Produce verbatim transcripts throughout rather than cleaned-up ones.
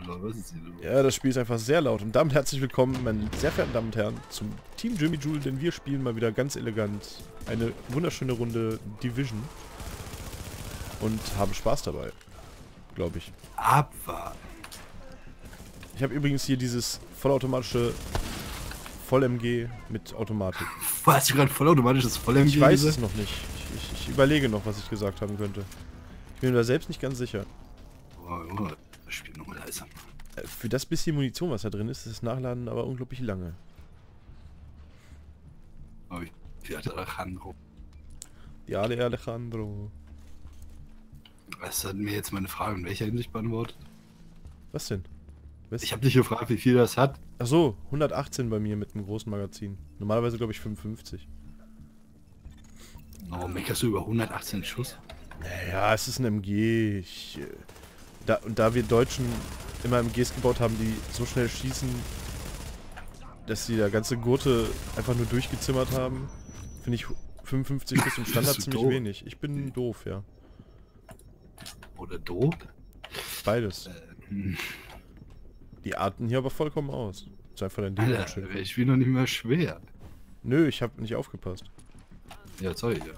laut? Was ist hier los? Ja, das Spiel ist einfach sehr laut. Und damit herzlich willkommen, meine sehr verehrten Damen und Herren, zum Team Jimmy Joule, denn wir spielen mal wieder ganz elegant eine wunderschöne Runde Division. Und haben Spaß dabei, glaube ich. Abwarten. Ich habe übrigens hier dieses vollautomatische Voll-M G mit Automatik. Hast du gerade vollautomatisches Voll-M G Ich weiß gesagt? es noch nicht. Ich, ich, ich überlege noch, was ich gesagt haben könnte. Ich bin mir da selbst nicht ganz sicher. Oh, oh, das Spiel nochmal leiser. Äh, Für das bisschen Munition, was da drin ist, ist das Nachladen aber unglaublich lange. Oh, wie hat Alejandro? Ja, der Alejandro. Das hat mir jetzt meine Frage in welcher Hinsicht beantwortet? Was denn? Was? Ich habe dich gefragt, wie viel das hat. Ach so, hundertachtzehn bei mir mit einem großen Magazin. Normalerweise glaube ich fünfundfünfzig. Warum meckerst du über hundertachtzehn Schuss? Naja, es ist ein M G. Ich, äh, da, und da wir Deutschen immer M Gs gebaut haben, die so schnell schießen, dass sie da ganze Gurte einfach nur durchgezimmert haben, finde ich fünfundfünfzig Schuss im Standard Bist du ziemlich doof? wenig. Ich bin doof, ja. Oder doof? Beides. Hm. Die arten hier aber vollkommen aus. Ist einfach dein Alter, Ding. ich spiele noch nicht mehr schwer. Nö, ich habe nicht aufgepasst. Ja, sorry. Ja.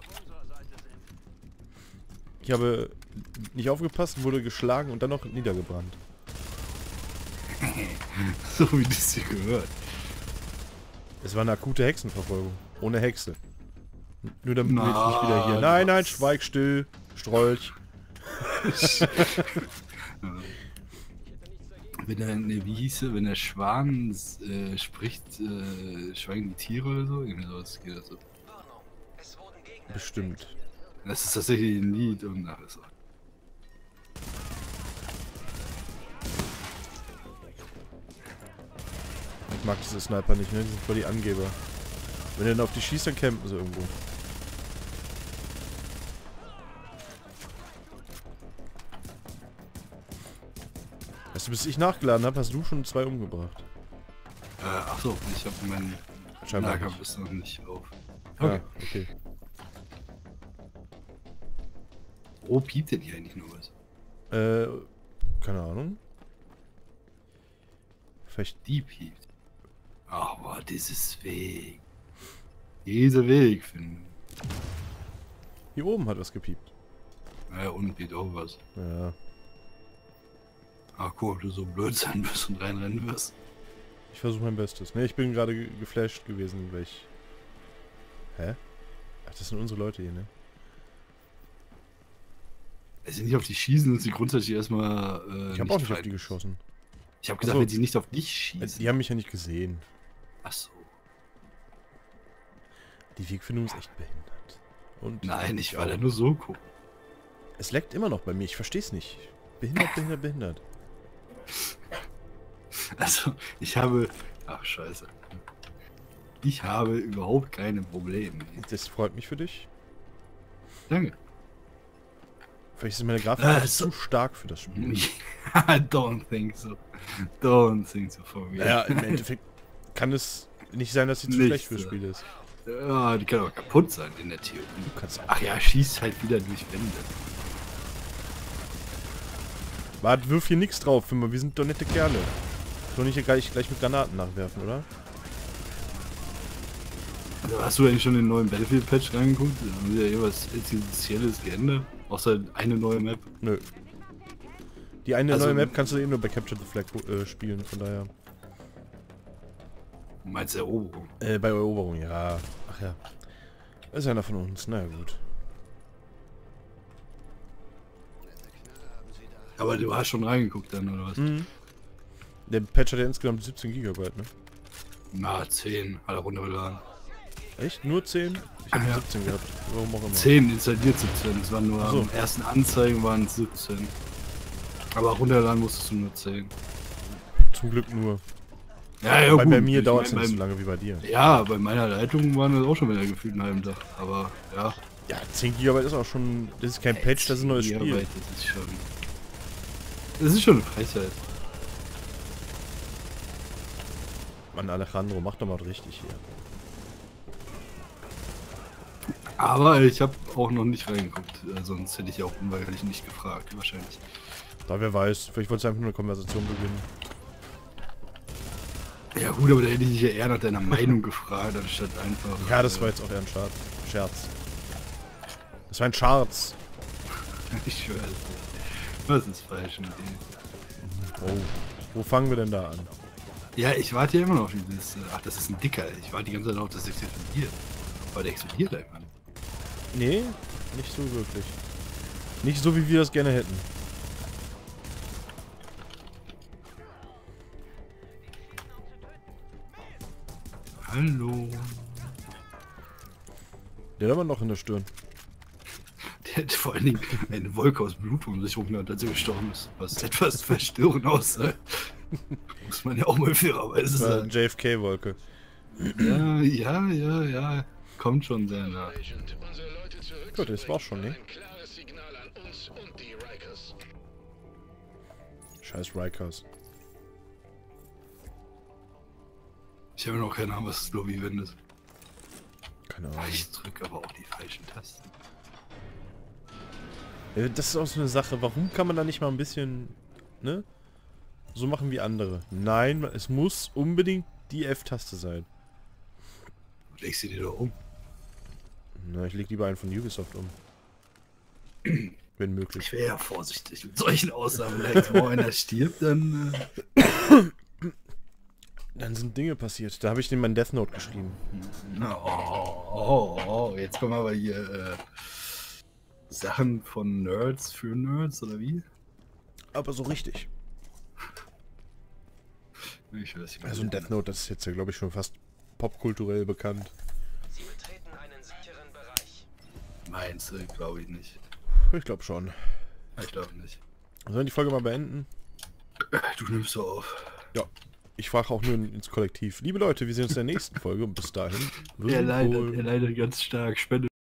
Ich habe nicht aufgepasst, wurde geschlagen und dann noch niedergebrannt. So wie das hier gehört. Es war eine akute Hexenverfolgung. Ohne Hexe. Nur damit wir jetzt Na, nicht wieder hier. Nein, nein, was? schweig still. Strolch. Wenn der, ne, wie hieß er, wenn der Schwan äh, spricht, äh, schweigen die Tiere oder so? Irgendwie sowas geht das so. Bestimmt. Das ist tatsächlich ein Lied und ach, ist auch. Ich mag diese Sniper nicht, ne? Die sind voll die Angeber. Wenn ihr dann auf die schießt, dann campen sie irgendwo. Weißt du, bis ich nachgeladen habe, hast du schon zwei umgebracht. Äh, ach so, ich habe meinen Scheinbar Lager nicht. bis noch nicht auf. Okay. Ah, okay. Wo piept denn hier eigentlich nur was? Äh, keine Ahnung. Vielleicht. Die piept. Ach, boah, dieses Weg. Dieser Weg, finden. Hier oben hat was gepiept. Ja, unten piept auch was. Ja. Ach, guck, ob du so blöd sein wirst und reinrennen wirst. Ich versuche mein Bestes. Ne, ich bin gerade ge geflasht gewesen, weil ich... Hä? Ach, das sind unsere Leute hier, ne? Wenn sie nicht auf dich schießen, sind sie grundsätzlich erstmal. Äh, Ich habe auch nicht auf feindlich. die geschossen. Ich habe gesagt, Ach so. wenn sie nicht auf dich Äh, schießen. Die haben mich ja nicht gesehen. Ach so. Die Wegfindung ist echt behindert. Und Nein, ich war auch. da nur so gucken. Es leckt immer noch bei mir, ich verstehe es nicht. Behindert, behindert, behindert. Also, ich habe. Ach, scheiße. Ich habe überhaupt keine Probleme. Das freut mich für dich. Danke. Vielleicht ist meine Grafik Äh, einfach so- zu stark für das Spiel. Don't think so. Don't think so for me. Naja, im Endeffekt kann es nicht sein, dass sie zu Nicht schlecht fürs so. Spiel ist. Ja, die kann aber kaputt sein in der Theorie. Du kannst auch. Ach ja, schießt halt wieder durch Wände. Warte, wirf hier nichts drauf, Fimmer. Wir sind doch nette Kerle. Soll nicht hier gleich, gleich mit Granaten nachwerfen, oder? Also, hast du eigentlich schon den neuen Battlefield-Patch reingeguckt? Haben sie ja irgendwas Essentielles geändert? Außer eine neue Map? Nö. Die eine Also- neue Map kannst du eben nur bei Capture the Flag äh, spielen, von daher. Du meinst Eroberung? Äh, bei Eroberung, ja. Ach ja. Ist einer von uns, naja gut. Aber du hast schon reingeguckt dann, oder was? Mhm. Der Patch hat ja insgesamt siebzehn Gigabyte, ne? Na, zehn, hat er runtergeladen. Echt? Nur zehn? Ich hab Ja. siebzehn gehabt. Warum auch immer. zehn installiert siebzehn, es waren nur Ach so. am ersten Anzeigen waren es siebzehn. Aber runterladen musstest du nur zehn. Zum Glück nur. Ja, ja, Weil gut. bei mir ich dauert es mein, nicht so beim- lange wie bei dir. Ja, bei meiner Leitung waren das auch schon wieder gefühlt einen halben Tag. Aber ja. Ja, zehn Gigabyte ist auch schon... Das ist kein Patch, das ist ein neues Spiel. Gigabyte, Das ist schon. Das ist schon eine Frechheit. Mann, Alejandro, mach doch mal richtig hier. Aber ich habe auch noch nicht reingeguckt, äh, sonst hätte ich auch unweigerlich nicht gefragt, wahrscheinlich. Da wer weiß, vielleicht wollte ich einfach nur eine Konversation beginnen. Ja gut, aber da hätte ich dich ja eher nach deiner Meinung gefragt, anstatt einfach... Ja, das äh, war jetzt auch eher ein Scherz. Scherz. Das war ein Scherz. Ich schwöre es. Was ist falsch mit dir? Oh. Wo fangen wir denn da an? Ja, ich warte ja immer noch auf die Liste. Ach, das ist ein dicker. Ich warte die ganze Zeit auf, dass es explodiert. Aber der explodiert einfach nicht. Nee, nicht so wirklich. Nicht so, wie wir das gerne hätten. Hallo. Der hat aber noch in der Stirn. Der hat vor allen Dingen eine Wolke aus Blut um sich rumgehabt, als er gestorben ist. Was etwas verstörend aussah. Muss man ja auch mal fairerweise Das war eine sagen. J F K-Wolke. Ja, ja, ja, ja. Kommt schon sehr nah. Gut, das war's schon, ne? Scheiß Rikers. Ich habe noch keine Ahnung, was das Lobby-Wind ist. Keine Ahnung. Ich drücke aber auch die falschen Tasten. Ja, das ist auch so eine Sache. Warum kann man da nicht mal ein bisschen, ne? So machen wie andere. Nein, es muss unbedingt die F-Taste sein. Legst du dir doch um. Na, ich leg lieber einen von Ubisoft um. Wenn möglich. Ich wäre ja vorsichtig mit solchen Aussagen. Wenn jetzt mal einer stirbt, dann... Äh Dann sind Dinge passiert. Da habe ich den mein Death Note geschrieben. Na, oh, oh, oh, jetzt kommen aber hier äh, Sachen von Nerds für Nerds, oder wie? Aber so richtig. Ich weiß nicht. Also ein Death Note, das ist jetzt ja, glaube ich, schon fast popkulturell bekannt. Sie betreten einen sicheren Bereich. Meinst du? Glaube ich nicht. Ich glaube schon. Ich glaube nicht. Sollen wir die Folge mal beenden? Du nimmst so auf. Ja. Ich frage auch nur ins Kollektiv. Liebe Leute, wir sehen uns in der nächsten Folge und bis dahin. Er leidet, wohl. er leidet ganz stark. Spende